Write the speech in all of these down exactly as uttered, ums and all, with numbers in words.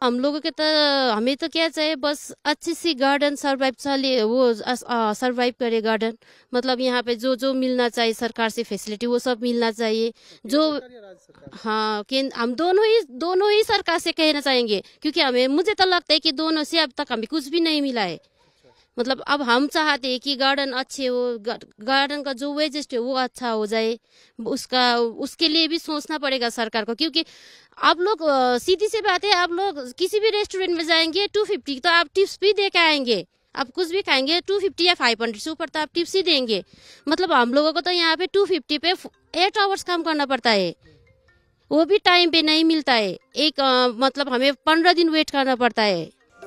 हम लोगों के तो हमें तो क्या चाहिए, बस अच्छी सी गार्डन सर्वाइव चले, वो सर्वाइव करे गार्डन। मतलब यहाँ पे जो जो मिलना चाहिए सरकार से फैसिलिटी वो सब मिलना चाहिए। जो हाँ, कि हम दोनों ही दोनों ही सरकार से कहना चाहेंगे, क्योंकि हमें मुझे तो लगता है कि दोनों से अब तक हमें कुछ भी नहीं मिला है। मतलब अब हम चाहते हैं कि गार्डन अच्छे हो, गार्डन का जो वेजेस्ट है वो अच्छा हो जाए। उसका उसके लिए भी सोचना पड़ेगा सरकार को, क्योंकि आप लोग अ, सीधी सी बात है, आप लोग किसी भी रेस्टोरेंट में जाएंगे टू फिफ्टी तो आप टिप्स भी दे के आएंगे। आप कुछ भी खाएंगे टू फिफ्टी या फाइव हंड्रेड से ऊपर तो आप टिप्स ही देंगे। मतलब हम लोगों को तो यहाँ पे टू फिफ्टी पे एट आवर्स काम करना पड़ता है, वो भी टाइम पे नहीं मिलता है। एक अ, मतलब हमें पंद्रह दिन वेट करना पड़ता है।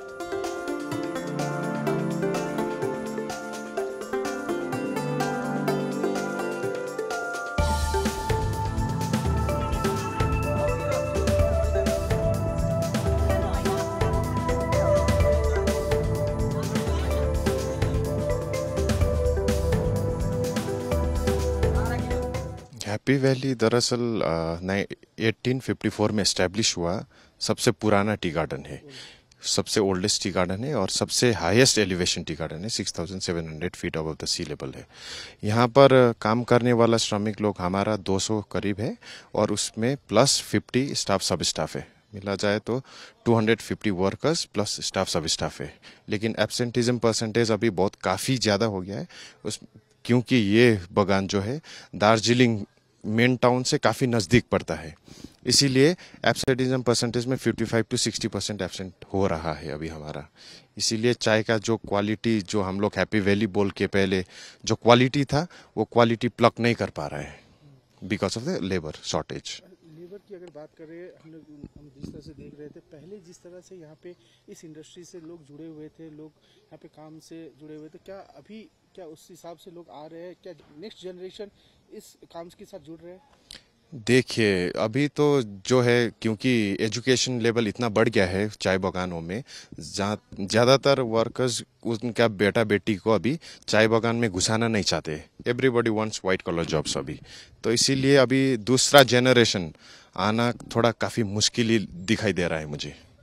हैप्पी वैली दरअसल एटीन फिफ्टी फोर में इस्टेब्लिश हुआ सबसे पुराना टी गार्डन है, सबसे ओल्डेस्ट टी गार्डन है और सबसे हाईएस्ट एलिवेशन टी गार्डन है। Six thousand seven hundred feet above the sea level है। यहाँ पर काम करने वाला श्रमिक लोग हमारा दो सौ करीब है और उसमें plus fifty staff sub staff है। मिला जाए तो two hundred fifty workers plus staff sub staff है। लेकिन एब्सेंटिज्म परसेंटेज अभी बहुत काफ़ी ज़्यादा हो गया है उस क्योंकि ये बगान जो है दार्जिलिंग मेन टाउन से काफ़ी नज़दीक पड़ता है, इसीलिए एब्सेंटिज्म परसेंटेज में fifty five to sixty percent absent हो रहा है अभी हमारा। इसीलिए चाय का जो क्वालिटी जो हम लोग हैप्पी वैली बोल के पहले जो क्वालिटी था वो क्वालिटी प्लक नहीं कर पा रहे हैं because of the labour shortage. Labour की अगर बात करें, हम लोग हम जिस तरह से देख रहे थे पहले, जिस तरह से यहाँ पे इस इंडस्ट्री से लोग जुड़े हुए थे, लोग यहाँ पे काम से जुड़े हुए थे, क्या अभी क्या उस हिसाब से लोग आ रहे हैं? क्या नेक्स्ट जनरेशन इस काम के साथ जुड़ रहे हैं? देखिए अभी तो जो है क्योंकि एजुकेशन लेवल इतना बढ़ गया है चाय बागानों में, जहाँ ज़्यादातर वर्कर्स उनका बेटा बेटी को अभी चाय बागान में घुसाना नहीं चाहते। Everybody wants white collar jobs अभी, तो इसीलिए अभी दूसरा जनरेशन आना थोड़ा काफ़ी मुश्किल ही दिखाई दे रहा है मुझे।